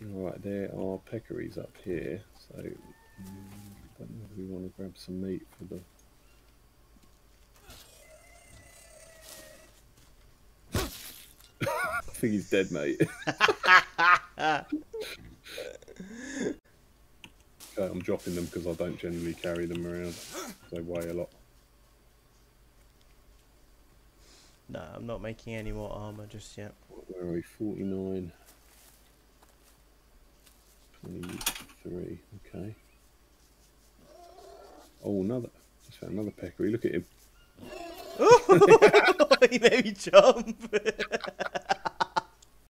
Alright, there are peccaries up here, so don't know if we want to grab some meat for the... I think he's dead, mate. Okay, I'm dropping them because I don't generally carry them around. They weigh a lot. No, I'm not making any more armour just yet. Where are we? 49. 23, okay. Oh, another. Just found another peccary. Look at him. He made me jump.